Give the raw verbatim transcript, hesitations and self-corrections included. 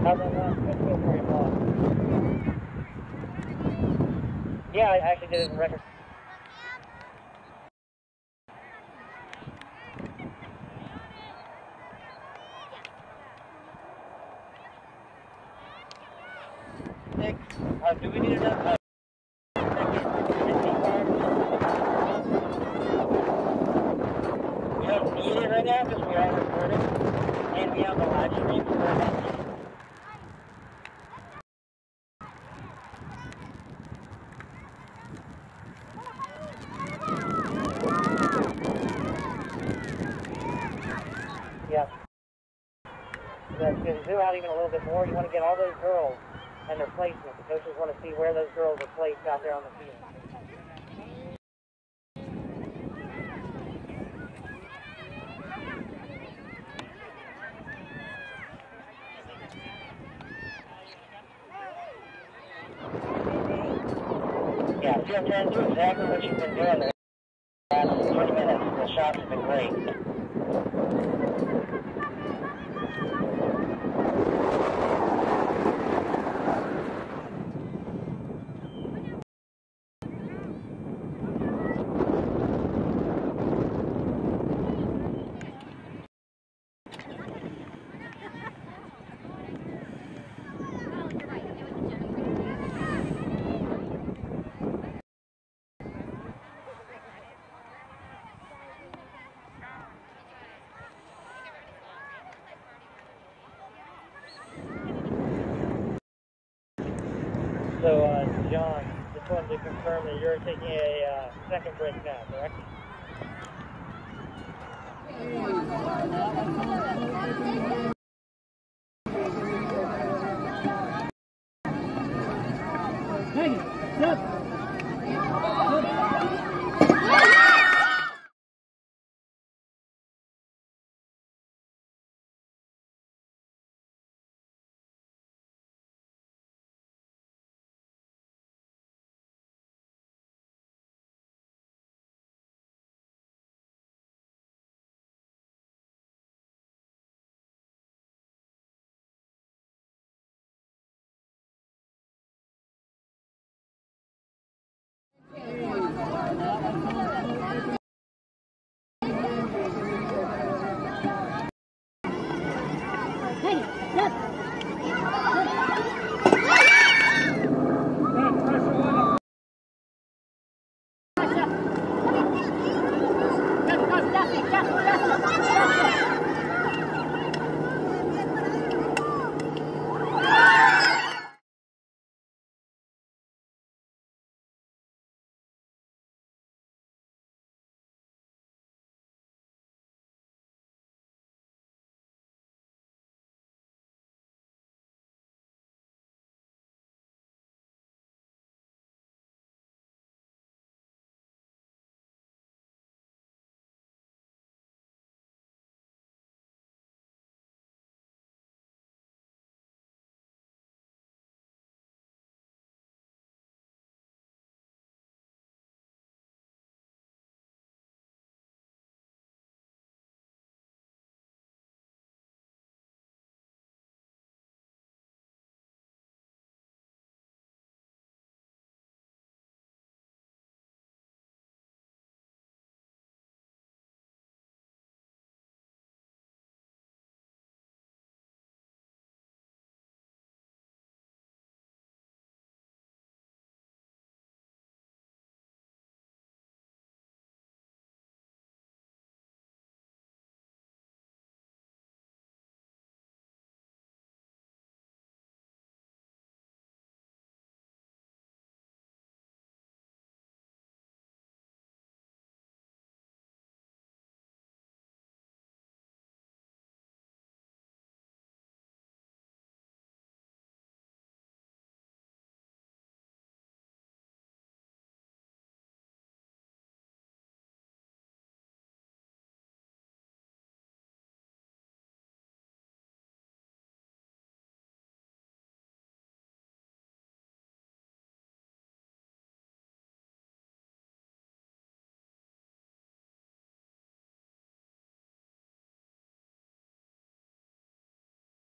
How's that not? That's good for your boss. Yeah, I actually did it in record. Nick, uh, do we need another? Uh, we don't need it right now because we are recording and we have the live stream for that. Yeah. That's good. Zoom out even a little bit more. You want to get all those girls and their placement. The coaches want to see where those girls are placed out there on the field. Yeah, feel trying to do exactly what you've been doing the last twenty minutes. The shots have been great. So, uh, John, just wanted to confirm that you're taking a uh, second break now, correct?